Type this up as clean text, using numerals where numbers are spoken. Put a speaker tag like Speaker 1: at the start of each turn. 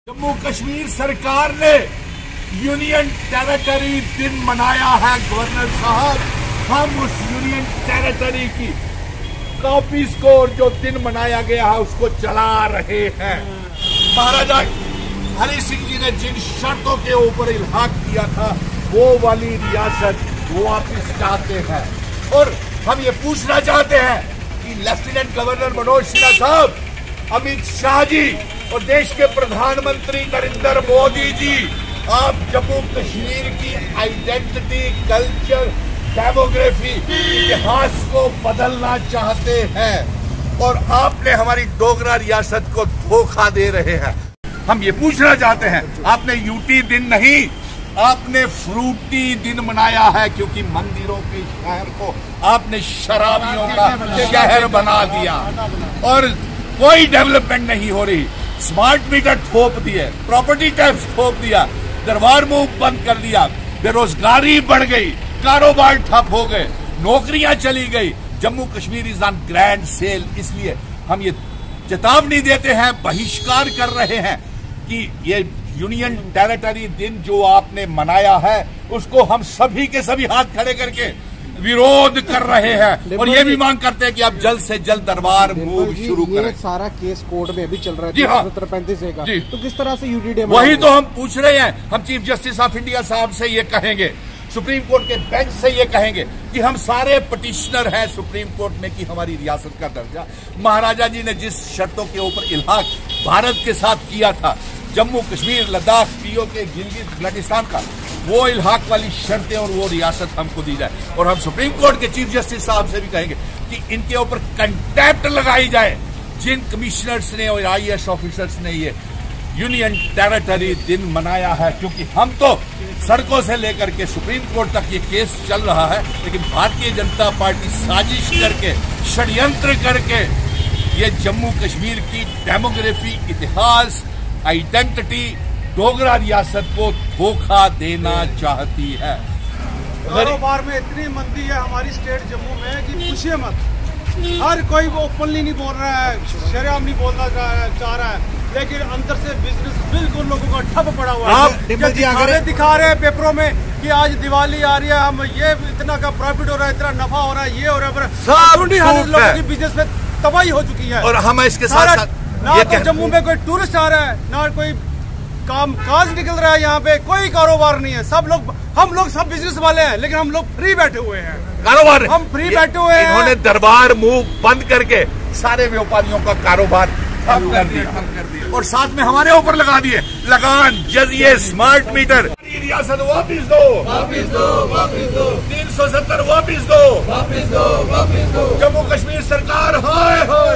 Speaker 1: जम्मू कश्मीर सरकार ने union territory दिन मनाया है। गवर्नर साहब, हम उस यूनियन टेरिटरी की कॉपीज को और जो दिन मनाया गया है उसको चला रहे हैं। महाराजा हरि सिंह जी ने जिन शर्तों के ऊपर इल्हाक किया था वो वाली रियासत वो वापिस चाहते हैं। और हम ये पूछना चाहते हैं कि लेफ्टिनेंट गवर्नर मनोज सिन्हा साहब, अमित शाह जी और देश के प्रधानमंत्री नरेंद्र मोदी जी, आप जम्मू कश्मीर की आइडेंटिटी, कल्चर, डेमोग्राफी, इतिहास को बदलना चाहते हैं और आपने हमारी डोगरा रियासत को धोखा दे रहे हैं। हम ये पूछना चाहते हैं, आपने यूटी दिन नहीं, आपने फ्रूटी दिन मनाया है, क्योंकि मंदिरों के शहर को आपने शराबियों का शहर बना दिया और कोई डेवलपमेंट नहीं हो रही। स्मार्ट मीटर थोप दिए, प्रॉपर्टी टैक्स थोप दिया, दरबार मूव बंद कर दिया, बेरोजगारी बढ़ गई, कारोबार ठप हो गए, नौकरियां चली गई। Jammu Kashmir is on grand sale. इसलिए हम ये चेतावनी देते हैं, बहिष्कार कर रहे हैं कि ये यूनियन टेरिटरी दिन जो आपने मनाया है उसको हम सभी के सभी हाथ खड़े करके विरोध कर रहे हैं और ये भी मांग करते हैं कि आप जल्द से जल्द दरबार मूव शुरू करें।
Speaker 2: सारा केस कोर्ट में अभी चल रहा है।
Speaker 1: जी हाँ,
Speaker 2: 1735 का। तो किस तरह से यूटी डे
Speaker 1: वही तो हम पूछ रहे हैं। हम चीफ जस्टिस ऑफ इंडिया साहब से ये कहेंगे, सुप्रीम कोर्ट के बेंच से ये कहेंगे कि हम सारे पटिशनर हैं सुप्रीम कोर्ट में कि हमारी रियासत का दर्जा, महाराजा जी ने जिस शर्तों के ऊपर इल्हाक भारत के साथ किया था, जम्मू कश्मीर, लद्दाख, पीओके, गिलगित बल्टिस्तान का, वो इल्हाक वाली शर्तें और वो रियासत हमको दी जाए। और हम सुप्रीम कोर्ट के चीफ जस्टिस साहब से भी कहेंगे कि इनके ऊपर कंटेम्प्ट लगाई जाए जिन कमिश्नर्स ने और आईएएस ऑफिसर्स ने ये यूनियन टेरिटरी दिन मनाया है। क्योंकि हम तो सड़कों से लेकर के सुप्रीम कोर्ट तक ये केस चल रहा है, लेकिन भारतीय जनता पार्टी साजिश करके, षड्यंत्र करके ये जम्मू कश्मीर की डेमोग्राफी, इतिहास, आइडेंटिटी, डोगरा रियासत को धोखा देना चाहती है।
Speaker 3: कारोबार में इतनी मंदी है हमारी स्टेट जम्मू में कि पूछिए मत। हर कोई वो ओपनली नहीं बोल रहा है, शरेआम नहीं बोलना चाह रहा है, लेकिन अंदर से बिजनेस बिल्कुल लोगों का ठप पड़ा हुआ है। दिखा रहे हैं पेपरों में कि आज दिवाली आ रही है, हम ये इतना का प्रॉफिट हो रहा है, इतना नफा हो रहा है, ये हो रहा है, सब लोगों की बिजनेस में तबाही हो चुकी है।
Speaker 1: और हम इसके साथ
Speaker 3: ना तो जम्मू में कोई टूरिस्ट आ रहा है, ना कोई काम काज निकल रहा है, यहाँ पे कोई कारोबार नहीं है। हम लोग सब बिजनेस वाले हैं, लेकिन हम लोग फ्री बैठे हुए हैं।
Speaker 1: कारोबार
Speaker 3: हम फ्री बैठे हुए हैं।
Speaker 1: इन्होंने दरबार मूव बंद करके सारे व्यापारियों का कारोबार ठप कर दिया और साथ में हमारे ऊपर लगा दिए लगान, जजिए, स्मार्ट मीटर। रियासत वापिस दो, वापिस दो, वापिस दो, 370 वापिस दो, वापिस दो, वापिस दो। जम्मू कश्मीर सरकार हाय हाय।